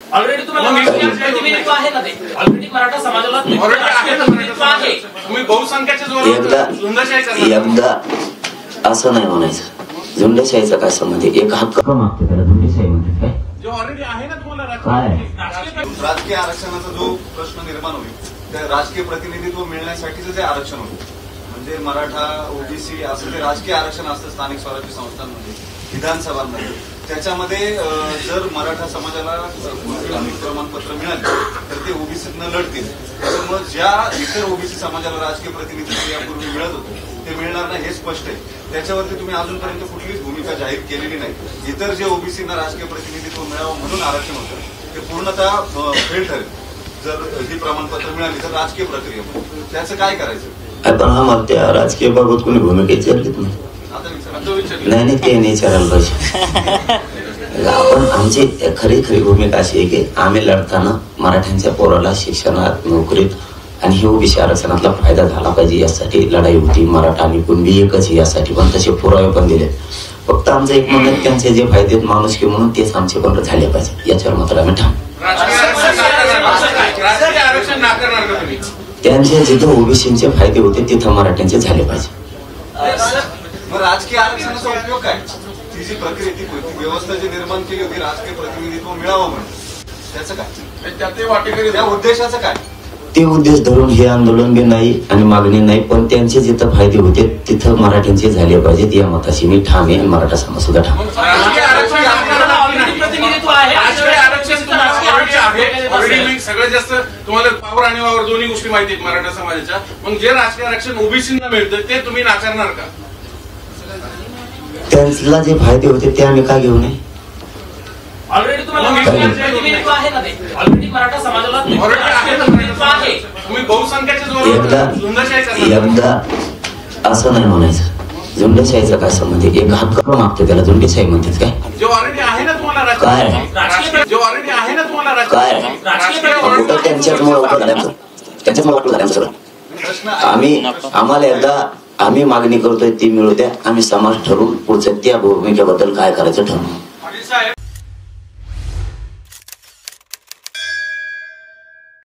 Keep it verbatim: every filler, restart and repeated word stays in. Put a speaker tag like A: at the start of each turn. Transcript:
A: Already तुम्हाला प्रतिनिधित्व आहे ना, ते ऑलरेडी मराठा समाजाला प्रतिनिधित्व आहे. तुम्ही बहुसंख्याच्या जोरावर
B: एकदा असं नाही म्हणायचं. झुंडशाहीचा काय संबंध आहे? एक हक्क मागतो त्याला झुंडशाही म्हणतात काय?
C: जो ऑलरेडी आहे ना तुम्हाला
B: काय
D: राजकीय आरक्षणाचा जो प्रश्न निर्माण होईल त्या राजकीय प्रतिनिधित्व मिळण्यासाठीचं जे आरक्षण होईल, म्हणजे मराठा, ओबीसी असं जे राजकीय आरक्षण असतं स्थानिक स्वराज्य संस्थांमध्ये, विधानसभांमध्ये, त्याच्यामध्ये जर मराठा समाजाला प्रमाणपत्र मिळाले तर ते ओबीसीतनं लढतील. त्याच्यामुळे ज्या इतर ओबीसी समाजाला राजकीय प्रतिनिधित्व यापूर्वी मिळत होतं ते मिळणार नाही हे स्पष्ट आहे. त्याच्यावरती तुम्ही अजूनपर्यंत कुठलीच भूमिका जाहीर केलेली नाही. इतर जे ओबीसींना राजकीय प्रतिनिधित्व मिळावं म्हणून आरक्षण होतं ते पूर्णतः फेल ठरेल जर ही प्रमाणपत्र मिळाली तर राजकीय प्रक्रिया. त्याचं काय करायचं?
B: आपण हा मग त्या राजकीय बाबत कोणी भूमिका विचारलीच नाही. नाही नाही ते नाही विचारायला पाहिजे. आपण आमची खरी खरी भूमिका अशी आहे की आम्ही लढताना मराठ्यांच्या पोराला शिक्षणात, नोकरीत आणि हे ओबीसी आरक्षणातला फायदा झाला पाहिजे यासाठी लढाई होती. मराठा आणि कुणबी एकच यासाठी, पण तसे पुरावे पण दिले. फक्त आमचं एक म्हणणं त्यांचे जे फायदे आहेत माणुसकी म्हणून तेच आमचे पण झाले पाहिजे याच्यावर मात्र आम्ही ठाम. त्यांचे जिथं ओबीसीचे फायदे होते तिथं मराठ्यांचे झाले पाहिजे.
D: राजकीय आरक्षणाचा उपयोग काय? ती जी प्रक्रिया ती व्यवस्था जी निर्माण केली होती राजकीय प्रतिनिधित्व मिळावं म्हणून, त्याचं काय? त्या उद्देशाचं काय?
B: ते उद्देश धरून हे आंदोलन बी नाही आणि मागणी नाही, पण त्यांचे जिथं फायदे होते तिथं मराठ्यांचे झाले पाहिजेत या मताशी मी ठाम आहे आणि मराठा समाज सुद्धा ठाम.
C: सगळ्यात जास्त तुम्हाला पावर आणि वावर दोन्ही गोष्टी माहिती आहेत मराठा समाजाच्या. मग जे राजकीय आरक्षण ओबीसींना मिळतं ते तुम्ही नाकारणार का?
B: त्यांना जे फायदे होते ते आम्ही का घेऊ नये?
A: ऑलरेडी तुम्हाला प्रतिनिधित्व आहे ना, ते ऑलरेडी मराठा समाजाला प्रतिनिधित्व आहे. तुम्ही बहुसंख्याच्या जोरावर
B: एकदा असं नाही म्हणायचं. झुंडशाहीचा काय संबंध आहे? एक हक्क मागतो त्याला झुंडशाही म्हणतात काय?
C: जो ऑलरेडी आहे ना तुम्हाला
B: काय
C: जो ऑलरेडी आहे ना तुम्हाला
B: काय कुठं त्यांच्याचमुळे वाटलं झालं आमचं, त्यांच्याचमुळे वाटलं झालं आमचं सगळं. आम्ही आम्हाला एकदा आम्ही मागणी करतोय ती मिळू द्या. आम्ही समाज ठरवून पुढचं त्या भूमिकेबद्दल काय करायचं ठरवू.